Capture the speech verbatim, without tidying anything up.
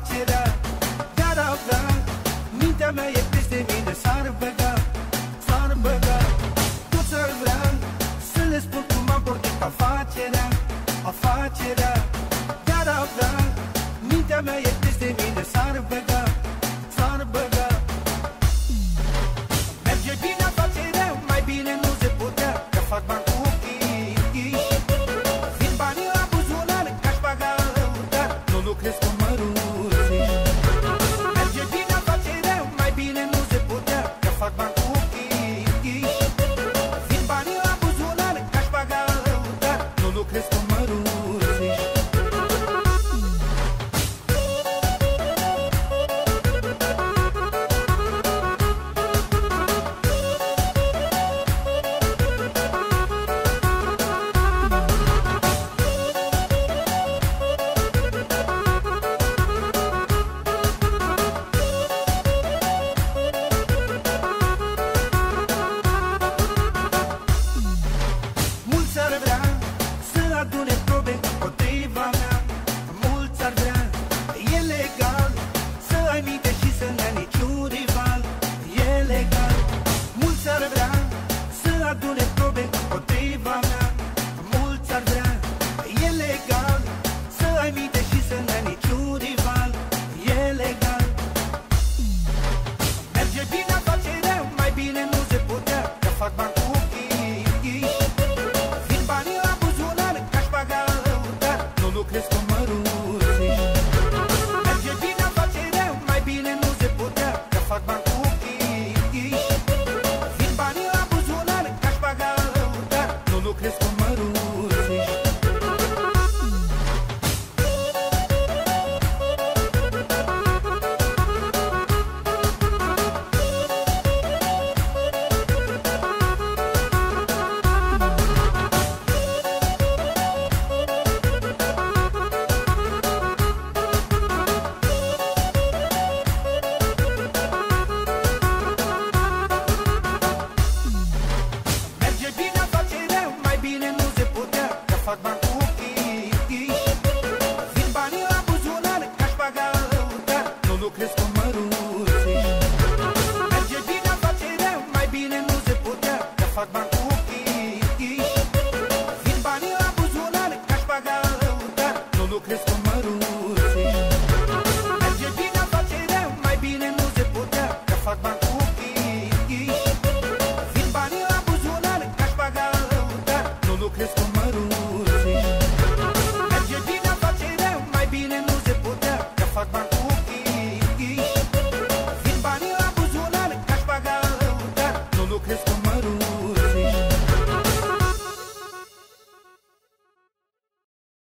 afacerea de-ar avea. Mintea mea e peste mine, s-ar băga, s-ar băga. Toți ar vrea să le spun cum am pornit afacerea, afacerea de-ar avea. Mintea mea e peste mine, s-ar băga, s-ar băga. Merge bine afacerea, mai bine nu se putea, că fac bani cu ochii închiși. Vin banii la buzunar, că-aș paga lăutar, nu lucrez cu măruțiși. Merge bine afacerea, mai bine nu se putea, că fac bani cu ochii închiși. Vin banii la buzunar, că-aș paga lăutar, nu lucrez cu măruțiși. Mulți ar vrea să adune probe împotriva mea. Mulți ar vrea, e legal, să ai minte și să n-ai niciun rival. E legal. Mulți ar vrea să adune probe împotriva mea. Mulți ar vrea, e legal, să ai minte și să n-ai niciun rival. E legal. Merge bine afacerea, mai bine nu se putea, că fac bani cu ochii închiși. Vin banii la buzunar, că-aș paga lăutar, nu lucrez cu măruțiși. Merge bine afacerea, mai bine nu se putea, că fac bani cu ochii închiși. Vin banii la buzunar, că-aș paga lăutar, nu lucrez cu măruțiși. Merge bine afacerea, mai bine nu se putea, că fac bani cu ochii închiși. Vin banii la buzunar, că-aș paga lăutar, nu lucrez cu măruțiși. Merge bine afacerea, mai bine nu se putea, că fac bani cu ochii închiși. Vin banii la buzunar, că-aș paga lăutar, nu lucrez cu